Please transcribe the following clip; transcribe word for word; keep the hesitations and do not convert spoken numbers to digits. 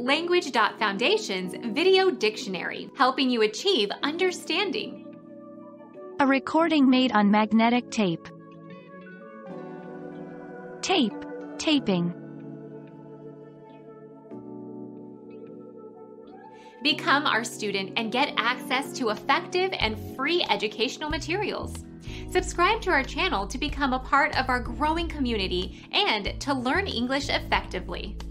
Language dot Foundation's Video Dictionary, helping you achieve understanding. A recording made on magnetic tape. Tape, taping. Become our student and get access to effective and free educational materials. Subscribe to our channel to become a part of our growing community and to learn English effectively.